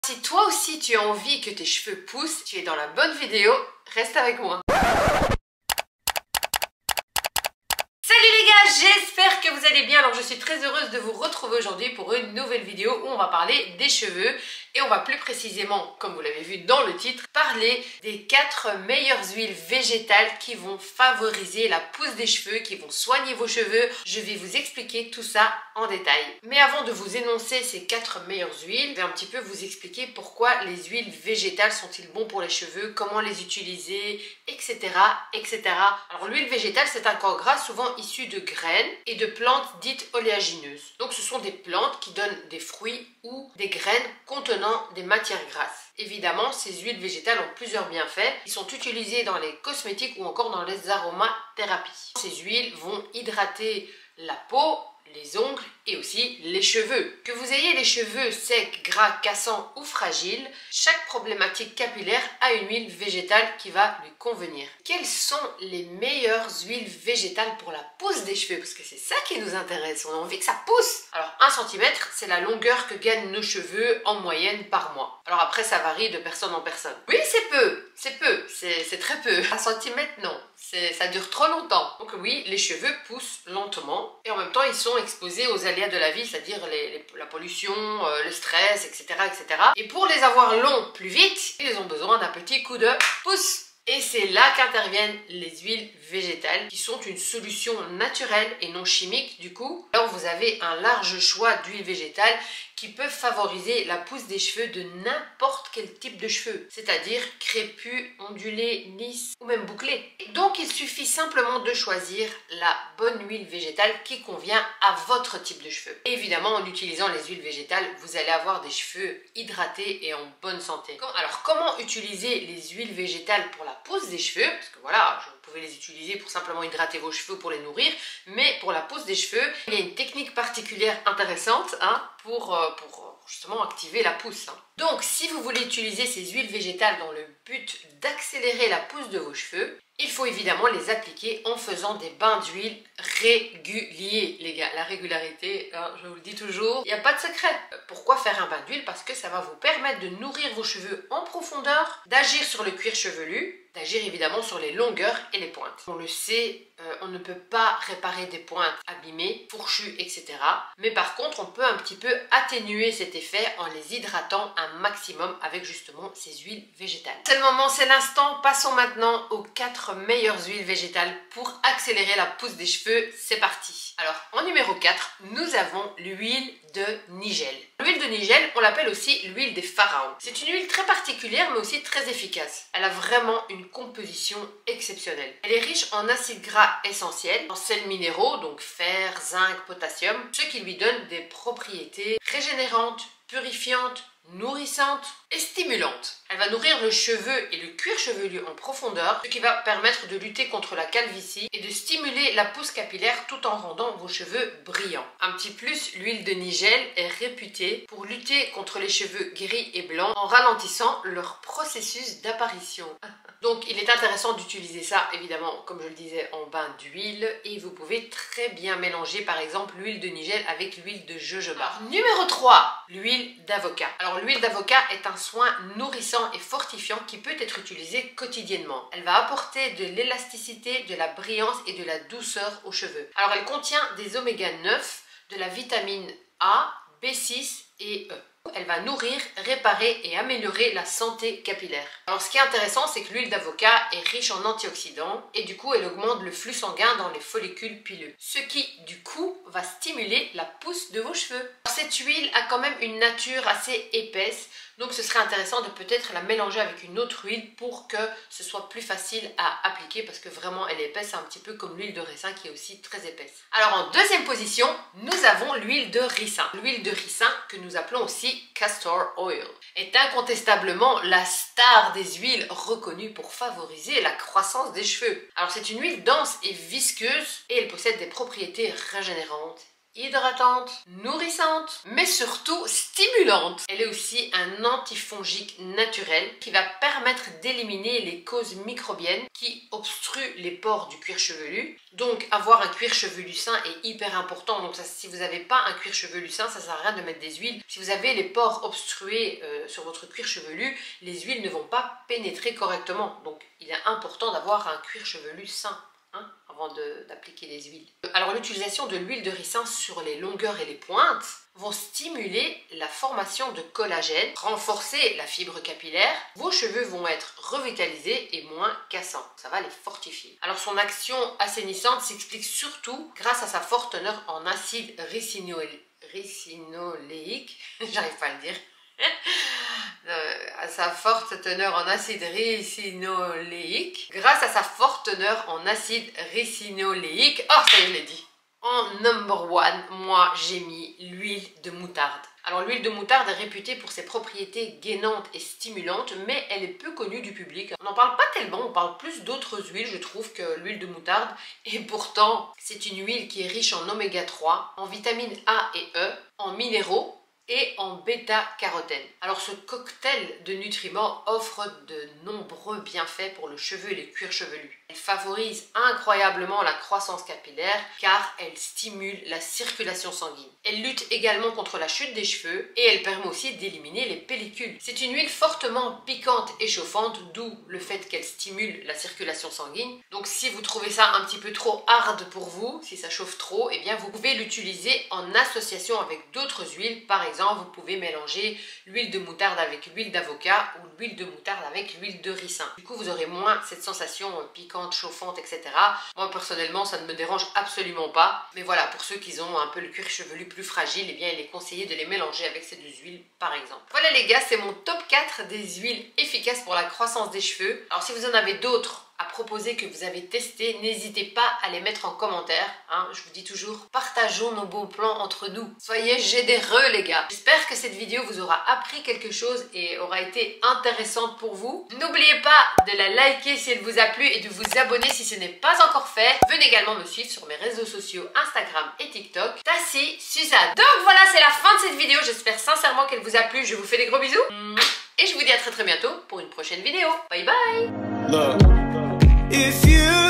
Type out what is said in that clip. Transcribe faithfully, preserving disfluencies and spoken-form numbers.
Si toi aussi tu as envie que tes cheveux poussent, tu es dans la bonne vidéo, reste avec moi. Salut les gars, j'espère que vous allez bien. Alors je suis très heureuse de vous retrouver aujourd'hui pour une nouvelle vidéo où on va parler des cheveux et on va plus précisément, comme vous l'avez vu dans le titre, parler des quatre meilleures huiles végétales qui vont favoriser la pousse des cheveux, qui vont soigner vos cheveux. Je vais vous expliquer tout ça en détail. Mais avant de vous énoncer ces quatre meilleures huiles, je vais un petit peu vous expliquer pourquoi les huiles végétales sont-ils bons pour les cheveux, comment les utiliser, et cetera et cetera. Alors l'huile végétale, c'est un corps gras souvent issu de graines et de plantes dites oléagineuses. Donc ce sont des plantes qui donnent des fruits ou des graines contenant des matières grasses. Évidemment, ces huiles végétales ont plusieurs bienfaits. Ils sont utilisés dans les cosmétiques ou encore dans les aromathérapies. Ces huiles vont hydrater la peau, les ongles et aussi les cheveux. Que vous ayez les cheveux secs, gras, cassants ou fragiles, chaque problématique capillaire a une huile végétale qui va lui convenir. Quelles sont les meilleures huiles végétales pour la pousse des cheveux? Parce que c'est ça qui nous intéresse, on a envie que ça pousse. Alors un centimètre, c'est la longueur que gagnent nos cheveux en moyenne par mois. Alors après, ça varie de personne en personne. Oui, c'est peu, c'est peu, c'est très peu. Un centimètre, non. Ça dure trop longtemps. Donc oui, les cheveux poussent lentement et en même temps ils sont exposés aux aléas de la vie, c'est-à-dire les, les, la pollution, euh, le stress, et cetera, et cetera. Et pour les avoir longs plus vite, ils ont besoin d'un petit coup de pouce. Et c'est là qu'interviennent les huiles végétales qui sont une solution naturelle et non chimique du coup. Alors vous avez un large choix d'huiles végétales qui peuvent favoriser la pousse des cheveux de n'importe quel type de cheveux, c'est-à-dire crépus, ondulés, lisses ou même bouclés. Donc il suffit simplement de choisir la bonne huile végétale qui convient à votre type de cheveux. Et évidemment, en utilisant les huiles végétales, vous allez avoir des cheveux hydratés et en bonne santé. Alors comment utiliser les huiles végétales pour la pousse des cheveux? Parce que voilà, vous pouvez les utiliser pour simplement hydrater vos cheveux, pour les nourrir, mais pour la pousse des cheveux, il y a une technique particulière intéressante hein, pour, euh, pour justement activer la pousse. Hein. Donc si vous voulez utiliser ces huiles végétales dans le but d'accélérer la pousse de vos cheveux, il faut évidemment les appliquer en faisant des bains d'huile réguliers, les gars. La régularité, hein, je vous le dis toujours, il n'y a pas de secret. Pourquoi faire un bain d'huile? Parce que ça va vous permettre de nourrir vos cheveux en profondeur, d'agir sur le cuir chevelu, d'agir évidemment sur les longueurs et les pointes. On le sait, euh, on ne peut pas réparer des pointes abîmées, fourchues, et cetera. Mais par contre, on peut un petit peu atténuer cet effet en les hydratant un maximum avec justement ces huiles végétales. C'est le moment, c'est l'instant. Passons maintenant aux quatre meilleures huiles végétales pour accélérer la pousse des cheveux. C'est parti. Alors, en numéro quatre, nous avons l'huile de nigel. L'huile de nigel, on l'appelle aussi l'huile des pharaons. C'est une huile très particulière mais aussi très efficace. Elle a vraiment une composition exceptionnelle. Elle est riche en acides gras essentiels, en sels minéraux, donc fer, zinc, potassium, ce qui lui donne des propriétés régénérantes, purifiantes, nourrissantes et stimulantes. Elle va nourrir le cheveu et le cuir chevelu en profondeur, ce qui va permettre de lutter contre la calvitie et de stimuler la pousse capillaire tout en rendant vos cheveux brillants. Un petit plus, l'huile de nigel est réputée pour lutter contre les cheveux gris et blancs en ralentissant leur processus d'apparition. Donc il est intéressant d'utiliser ça évidemment comme je le disais en bain d'huile et vous pouvez très bien mélanger par exemple l'huile de nigel avec l'huile de jojoba. Alors, numéro trois, l'huile d'avocat. Alors l'huile d'avocat est un soin nourrissant et fortifiant qui peut être utilisé quotidiennement. Elle va apporter de l'élasticité, de la brillance et de la douceur aux cheveux. Alors elle contient des oméga neuf, de la vitamine A, B six et E. Elle va nourrir, réparer et améliorer la santé capillaire. Alors ce qui est intéressant, c'est que l'huile d'avocat est riche en antioxydants et du coup elle augmente le flux sanguin dans les follicules pileux. Ce qui du coup va stimuler la pousse de vos cheveux. Alors, cette huile a quand même une nature assez épaisse, donc ce serait intéressant de peut-être la mélanger avec une autre huile pour que ce soit plus facile à appliquer parce que vraiment elle est épaisse, un petit peu comme l'huile de ricin qui est aussi très épaisse. Alors en deuxième position, nous avons l'huile de ricin. L'huile de ricin que nous appelons aussi castor oil est incontestablement la star des huiles reconnues pour favoriser la croissance des cheveux. Alors c'est une huile dense et visqueuse et elle possède des propriétés régénérantes hydratante, nourrissante, mais surtout stimulante. Elle est aussi un antifongique naturel qui va permettre d'éliminer les causes microbiennes qui obstruent les pores du cuir chevelu. Donc avoir un cuir chevelu sain est hyper important. Donc ça, si vous n'avez pas un cuir chevelu sain, ça sert à rien de mettre des huiles. Si vous avez les pores obstrués euh, sur votre cuir chevelu, les huiles ne vont pas pénétrer correctement. Donc il est important d'avoir un cuir chevelu sain. Hein, avant d'appliquer les huiles. Alors l'utilisation de l'huile de ricin sur les longueurs et les pointes vont stimuler la formation de collagène, renforcer la fibre capillaire. Vos cheveux vont être revitalisés et moins cassants. Ça va les fortifier. Alors son action assainissante s'explique surtout grâce à sa forte teneur en acide ricinoléique. J'arrive pas à le dire. à sa forte teneur en acide ricinoléique. Grâce à sa forte teneur en acide ricinoléique, oh ça y est, je l'ai dit. En number one, moi j'ai mis l'huile de moutarde. Alors l'huile de moutarde est réputée pour ses propriétés gainantes et stimulantes, mais elle est peu connue du public. On n'en parle pas tellement, on parle plus d'autres huiles, je trouve, que l'huile de moutarde. Et pourtant, c'est une huile qui est riche en oméga trois, en vitamines A et E, en minéraux, et en bêta-carotène. Alors ce cocktail de nutriments offre de nombreux bienfaits pour le cheveu et les cuirs chevelus. Elle favorise incroyablement la croissance capillaire car elle stimule la circulation sanguine. Elle lutte également contre la chute des cheveux et elle permet aussi d'éliminer les pellicules. C'est une huile fortement piquante et chauffante, d'où le fait qu'elle stimule la circulation sanguine. Donc si vous trouvez ça un petit peu trop hard pour vous, si ça chauffe trop, eh bien vous pouvez l'utiliser en association avec d'autres huiles. Par exemple, vous pouvez mélanger l'huile de moutarde avec l'huile d'avocat ou l'huile de moutarde avec l'huile de ricin. Du coup, vous aurez moins cette sensation piquante, chauffante, et cetera. Moi, personnellement, ça ne me dérange absolument pas. Mais voilà, pour ceux qui ont un peu le cuir chevelu plus fragile, eh bien, il est conseillé de les mélanger avec ces deux huiles, par exemple. Voilà les gars, c'est mon top quatre des huiles efficaces pour la croissance des cheveux. Alors, si vous en avez d'autres à proposer que vous avez testé, n'hésitez pas à les mettre en commentaire. Hein, je vous dis toujours, partageons nos bons plans entre nous. Soyez généreux les gars. J'espère que cette vidéo vous aura appris quelque chose et aura été intéressante pour vous. N'oubliez pas de la liker si elle vous a plu et de vous abonner si ce n'est pas encore fait. Venez également me suivre sur mes réseaux sociaux Instagram et TikTok. Tassi Suzanne. Donc voilà, c'est la fin de cette vidéo. J'espère sincèrement qu'elle vous a plu. Je vous fais des gros bisous. Et je vous dis à très très bientôt pour une prochaine vidéo. Bye bye. Look. If you